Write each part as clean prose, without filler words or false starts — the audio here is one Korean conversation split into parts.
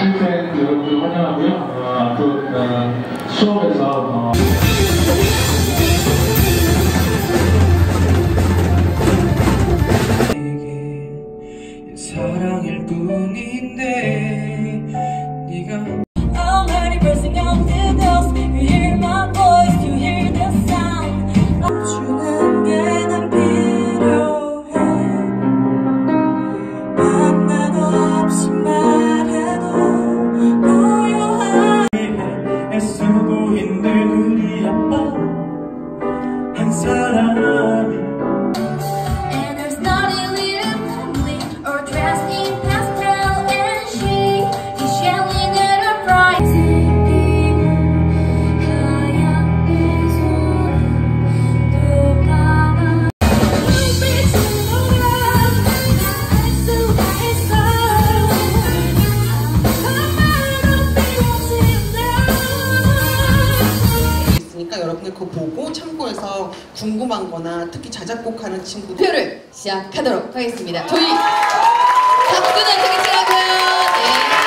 신입생 여러분들 환영하고요. 또 수업에서 사랑일 뿐인데 네가 Already pressing on the dust. You hear my voice, you hear the sound. 주는 게 난 필요해. 하나도 없이 말해도 고요한 애쓰고 힘든 우리 아빠 한 사람이 And her starry little family or dressed in pastel and she is yelling at her pride. 있으니까 여러분들 그거 보고 참고해서 궁금한 거나 특히 자작곡하는 친구들 투표를 시작하도록 하겠습니다. 저희 박수는 드리시라고요. 네.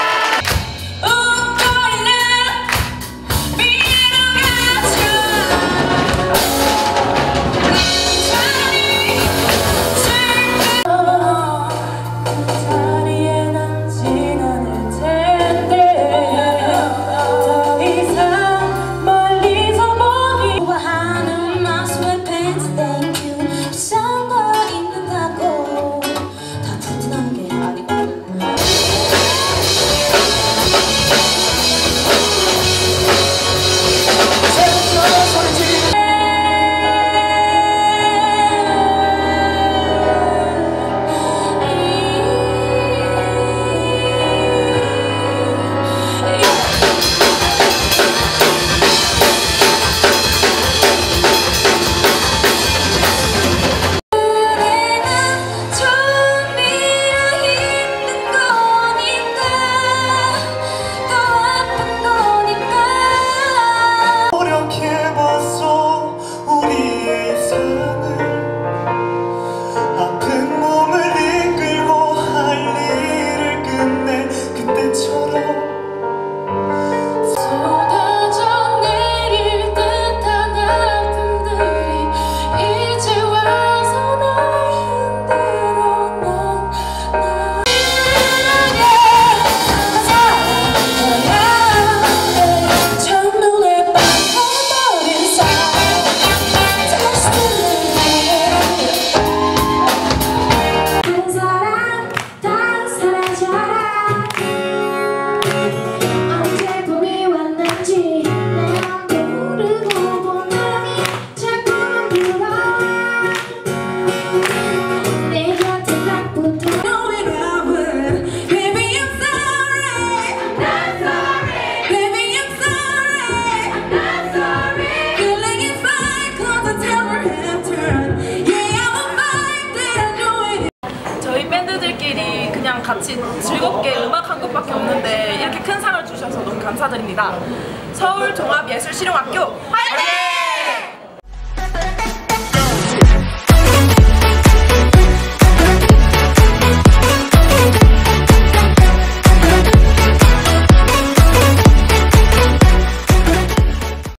같이 즐겁게 음악 한 곡밖에 없는데 이렇게 큰 상을 주셔서 너무 감사드립니다. 서울종합예술실용학교 화이팅!